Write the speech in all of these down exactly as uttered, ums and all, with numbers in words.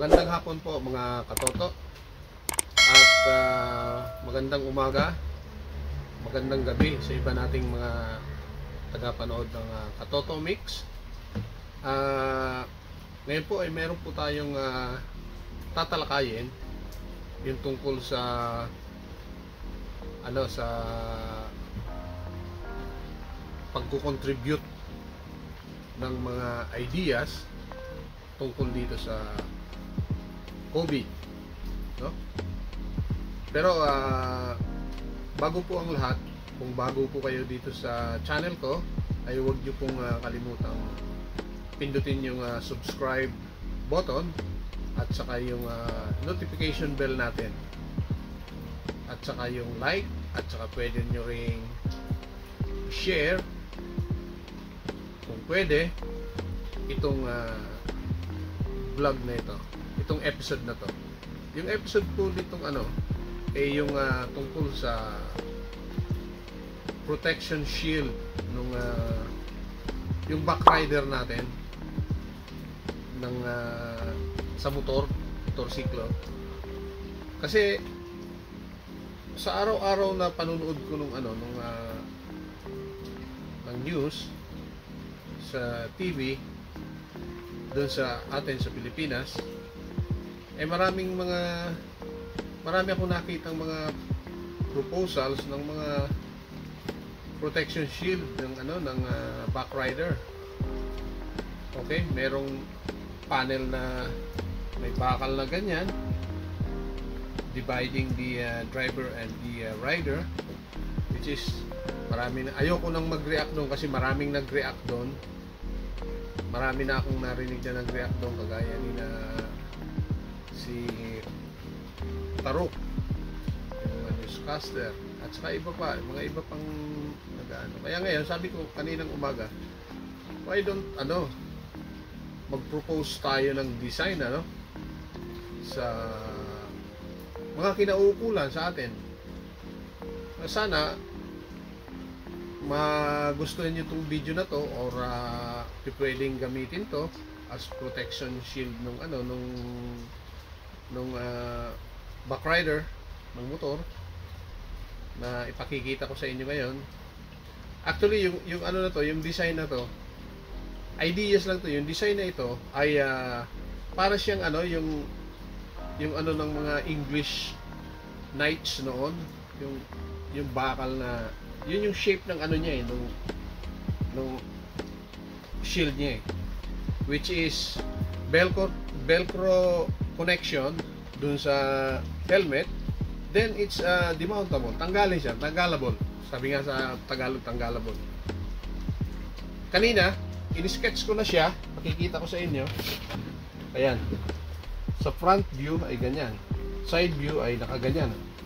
Magandang hapon po mga katoto at uh, magandang umaga, magandang gabi sa iba nating mga tagapanood ng uh, Katoto Mix. Uh, ngayon po ay meron po tayong uh, tatalakayin yung tungkol sa ano sa pagko-contribute ng mga ideas tungkol dito sa COVID, no? Pero uh, bago po ang lahat, kung bago po kayo dito sa channel ko, ay huwag niyo pong uh, kalimutang pindutin yung uh, subscribe button at saka yung uh, notification bell natin, at saka yung like, at saka pwede nyo ring share kung pwede itong uh, vlog na ito, itong episode na to. Yung episode po ditong ano eh yung uh, tungkol sa protection shield nung uh, yung back rider natin ng uh, sa motor, motorsiklo. Kasi sa araw-araw na panunood ko nung ano nung uh, ng news sa T V doon sa atin sa Pilipinas, eh maraming mga marami akong nakitang mga proposals ng mga protection shield ng ano ng uh, back rider. Okay, merong panel na may bakal na ganyan dividing the uh, driver and the uh, rider, which is marami na, ayoko nang mag-react doon kasi maraming nag-react doon. Marami na akong narinig na nag-react doon, kagaya ni na si Tarok, yung newscaster, at saka iba pa, mga iba pang nag-ano. Kaya ngayon, sabi ko kaninang umaga, why don't, ano, mag-propose tayo ng design, ano, sa mga kinauukulan sa atin. Sana magustuhan nyo itong video na to, or uh, pwedeng gamitin to as protection shield nung ano nung nung uh, back rider ng motor na ipakikita ko sa inyo ngayon. Actually yung yung ano na to, yung design na to, ideas lang to. Yung design na ito ay uh, para siyang ano yung yung ano ng mga English knights noon, yung yung bakal na yun, yung shape ng ano niya eh, nung nung shield niya eh, which is velcro velcro connection dun sa helmet. Then it's uh, demountable, tanggalin siya, tanggalable, sabi nga sa Tagalog, tanggalable. Kanina in-sketch ko na siya, makikita ko sa inyo. Ayan, sa front view ay ganyan, side view ay nakaganyan,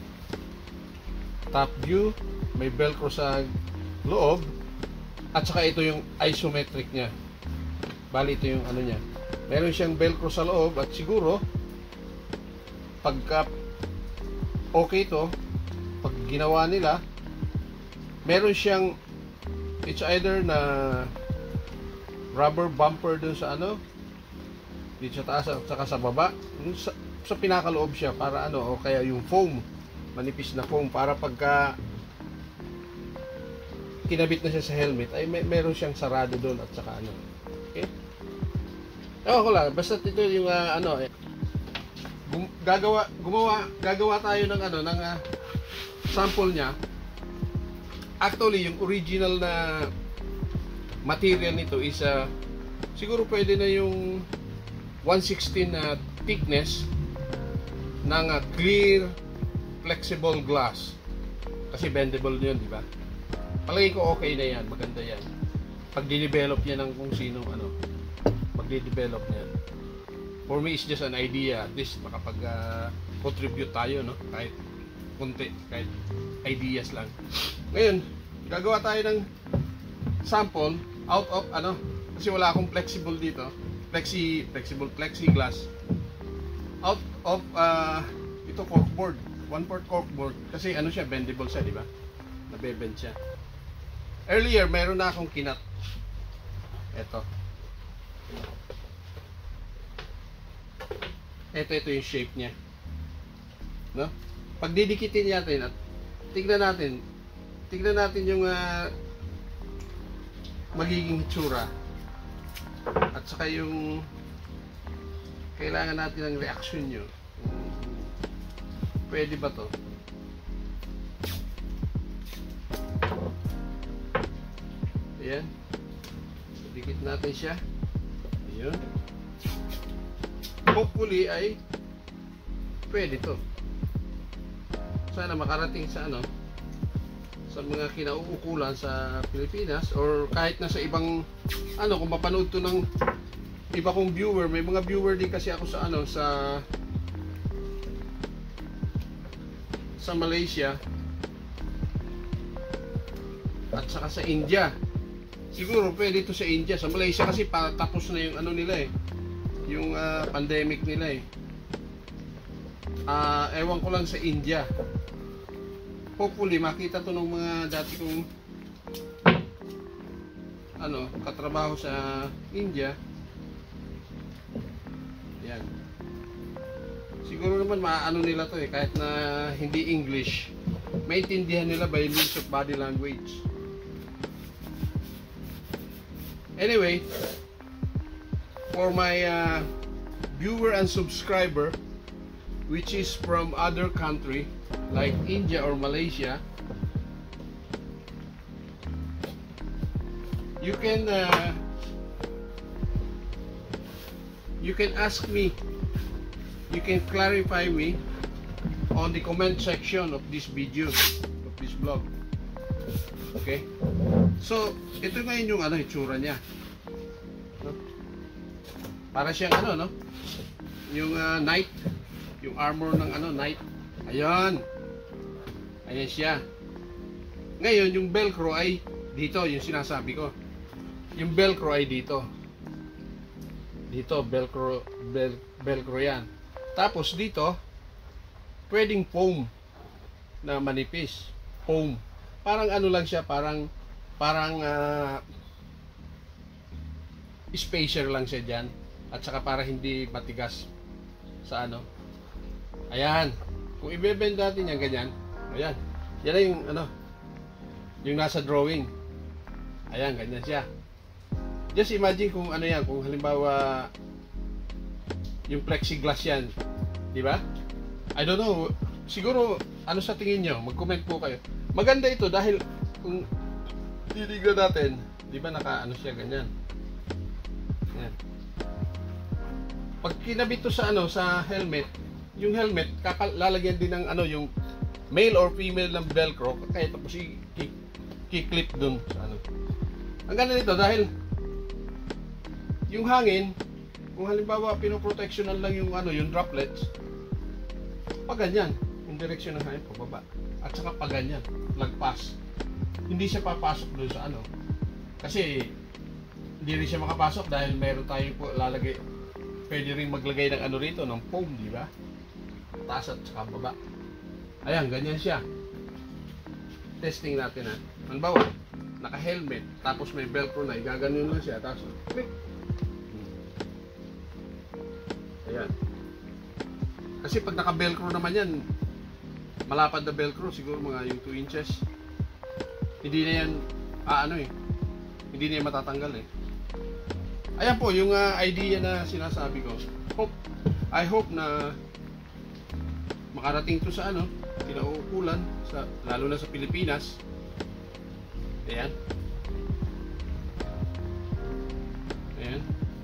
top view may velcro sa loob, at saka ito yung isometric niya. Bali ito yung ano niya, meron siyang velcro sa loob, at siguro pagka okay to, pag ginawa nila, meron siyang, it's either na rubber bumper dun sa ano dito sa taas at saka sa baba, sa, sa pinakaloob siya, para ano, o kaya yung foam, manipis na foam, para pagka kinabit na siya sa helmet ay may, meron siyang sarado doon, at saka ano. Okay? Ewan ko lang, basta ito yung uh, ano eh, gum, gagawa gumawa gagawa tayo ng ano ng uh, sample niya. Actually yung original na material nito is uh, siguro pwede na yung one sixteen na uh, thickness ng uh, clear flexible glass, kasi bendable yun, di ba? Palagi ko okay na yan, maganda yan. Pag di-develop niya ng kung sino ano, magdi-develop niya. For me, it's just an idea. At least makapag-contribute uh, tayo, no? Kahit kunti, kahit ideas lang. Ngayon, gagawa tayo ng sample out of ano, kasi wala akong flexible dito. Flexi, flexible plexiglass. Out of uh, ito corkboard, one fourth corkboard. Kasi ano siya, bendable siya, di ba? Nabebend siya. Earlier, meron na akong kinat. Ito. ito, ito yung shape niya. No? Pag didikitin natin at tignan natin, tignan natin yung uh, magiging itsura. At saka yung kailangan natin ng reaction nyo. Pwede ba to? Ayan. Dikit natin siya. Ayun. Hopefully ay pwede to. Sana makarating sa ano, sa mga kinauukulan sa Pilipinas or kahit na sa ibang ano, kung mapanood to ng iba kong viewer. May mga viewer din kasi ako sa ano, sa sa Malaysia at saka sa India. Siguro pwede ito sa India. Sa Malaysia kasi pa, tapos na yung ano nila eh, yung uh, pandemic nila eh. Uh, ewan ko lang sa India. Hopefully makita to ng mga dati kong ano, katrabaho sa India. Yan. Siguro naman maaano nila to eh, kahit na hindi English, maintindihan nila by means of body language. Anyway, for my uh, viewer and subscriber which is from other country like India or Malaysia, you can uh, you can ask me, you can clarify me on the comment section of this video, of this vlog. Okay, so ito ngayon yung ano, itsura niya, no? Para siyang ano, no, yung uh, knight, yung armor ng ano, knight. Ayan, ayan siya. Ngayon yung velcro ay dito, yung sinasabi ko, yung velcro ay dito, dito velcro, vel, velcro yan. Tapos dito pwedeng foam na manipis, foam. Parang ano lang siya, parang parang uh, spacer lang siya dyan. At saka para hindi matigas sa ano. Ayan. Kung i-bend natin yan ganyan, ayan. Yan na yung ano, yung nasa drawing. Ayan, ganyan siya. Just imagine kung ano yan, kung halimbawa yung plexiglass yan, di ba? I don't know, siguro ano sa tingin nyo, mag-comment po kayo. Maganda ito dahil kung titignan natin, di ba naka ano siya ganyan. Yan. Pag kinabit to sa ano, sa helmet, yung helmet lalagyan din ng ano, yung male or female ng velcro, kaya tapos i-clip dun sa ano. Ang ganda nito dahil yung hangin, kung halimbawa pinoprotectionan lang yung ano, yung droplets, pag ganyan, yung direksyon ng hangin pababa. At saka pag ganyan, lagpas. Hindi siya papasok doon sa ano. Kasi hindi rin siya makapasok dahil meron tayo po lalagay, pwede rin maglagay ng ano rito, ng foam, di ba? Taas at saka baba. Ayan, ganyan siya. Testing natin ha. Halimbawa, naka-helmet, tapos may velcro na, igaganon lang siya, tapos click. Ayan. Kasi pag naka-velcro naman yan, malapad na velcro, siguro mga yung two inches. Hindi na yan, ah, ano eh, hindi na yan matatanggal eh. Ayan po, yung uh, idea na sinasabi ko. Hope, I hope na makarating to sa ano, kinauukulan, sa, lalo na sa Pilipinas. Ayan. Ayan.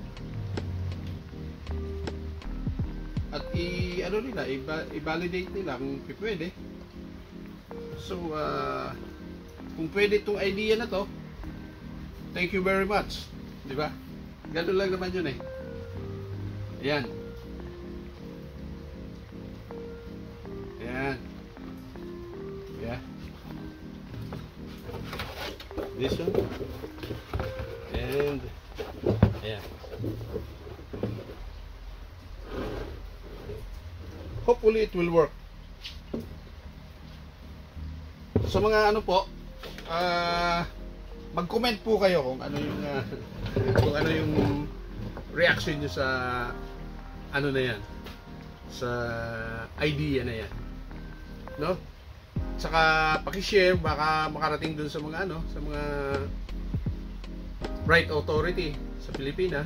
At i ano nila, i-validate nila kung pwede. So uh, kung pwede itong idea na to, thank you very much, di ba? Ganun lang naman yun eh. Ayan. Ayan. Yeah. This one. And ayan. Hopefully it will work. Sa mga ano po, uh, mag-comment po kayo kung ano yung uh, kung ano yung reaction niyo sa ano na yan, sa idea na yan, no? Saka paki-share, baka makarating dun sa mga ano, sa mga right authority sa Pilipinas.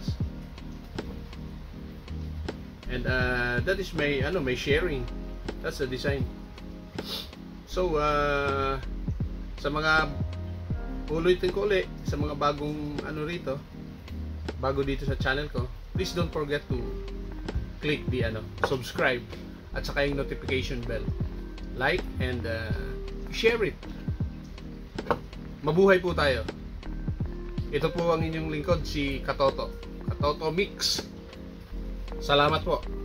And uh, that is my ano, my sharing. That's the design. So uh, sa mga ulitin ko ulit, sa mga bagong ano rito, bago dito sa channel ko, please don't forget to click the ano, subscribe at saka yung notification bell. Like and uh, share it. Mabuhay po tayo. Ito po ang inyong lingkod, si Katoto. Katoto Mix. Salamat po.